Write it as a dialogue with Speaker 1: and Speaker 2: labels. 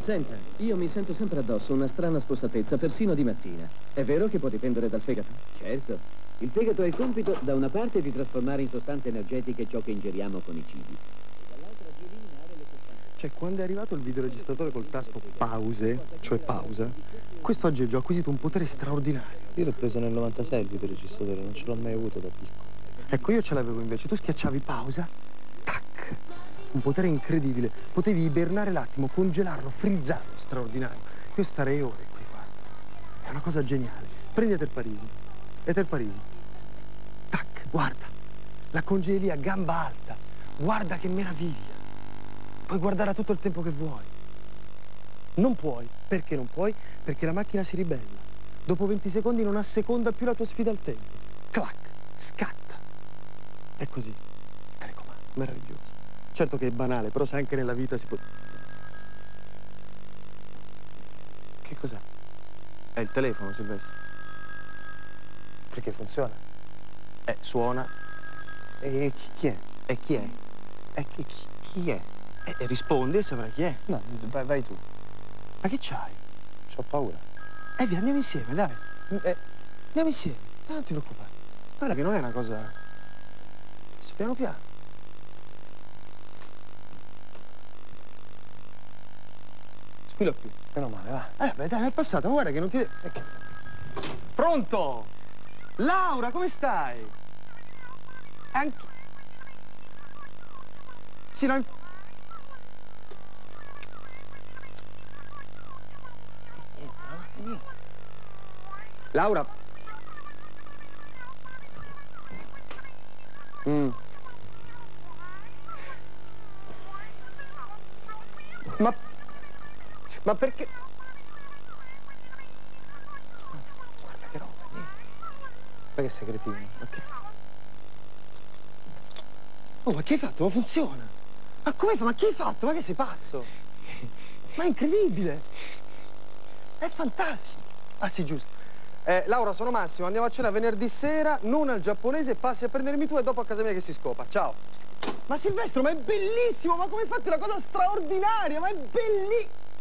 Speaker 1: Senta, io mi sento sempre addosso una strana spossatezza, persino di mattina. È vero che può dipendere dal fegato?
Speaker 2: Certo. Il fegato ha il compito, da una parte, di trasformare in sostanze energetiche ciò che ingeriamo con i cibi, e dall'altra di eliminare le sostanze...
Speaker 3: Cioè, quando è arrivato il videoregistratore col tasto pause, cioè pausa, quest'oggi ho acquisito un potere straordinario.
Speaker 4: Io l'ho preso nel 96 il videoregistratore, non ce l'ho mai avuto da piccolo.
Speaker 3: Ecco, io ce l'avevo invece. Tu schiacciavi pausa, tac. Un potere incredibile. Potevi ibernare l'attimo, congelarlo, frizzarlo, straordinario. Io starei ore qui, guarda. È una cosa geniale. Prendi Eter Parisi. Eter Parisi. Tac, guarda. La congeli a gamba alta. Guarda che meraviglia. Puoi guardare tutto il tempo che vuoi. Non puoi. Perché non puoi? Perché la macchina si ribella. Dopo 20 secondi non asseconda più la tua sfida al tempo. Clac, scatta. È così. Telecomando, meraviglioso. Certo che è banale, però se anche nella vita si può... Che cos'è? È il telefono, Silvestro.
Speaker 4: Perché funziona?
Speaker 3: Suona.
Speaker 4: E chi è?
Speaker 3: E chi è?
Speaker 4: E chi è?
Speaker 3: E rispondi e saprai chi è.
Speaker 4: No, vai tu.
Speaker 3: Ma che c'hai?
Speaker 4: C'ho paura.
Speaker 3: Via, andiamo insieme, dai. Andiamo insieme. Non ti preoccupare. Guarda che non è una cosa... Adesso, piano piano. Squilla più.
Speaker 4: Meno male, va.
Speaker 3: Beh, dai, è passato, ma guarda che non ti... Pronto? Laura, come stai? Anche... Sì, no... Laura. Ma perché?
Speaker 4: Guarda che roba, niente. Ma che sei cretino?
Speaker 3: Ma che... Oh, ma che hai fatto? Ma funziona! Ma come fa? Ma che hai fatto? Ma che sei pazzo? Ma è incredibile! È fantastico! Ah sì, giusto. Laura, sono Massimo, andiamo a cena venerdì sera, non al giapponese, passi a prendermi tu e dopo a casa mia che si scopa. Ciao! Ma Silvestro, ma è bellissimo! Ma come hai fatto? È una cosa straordinaria! Ma è bellissimo!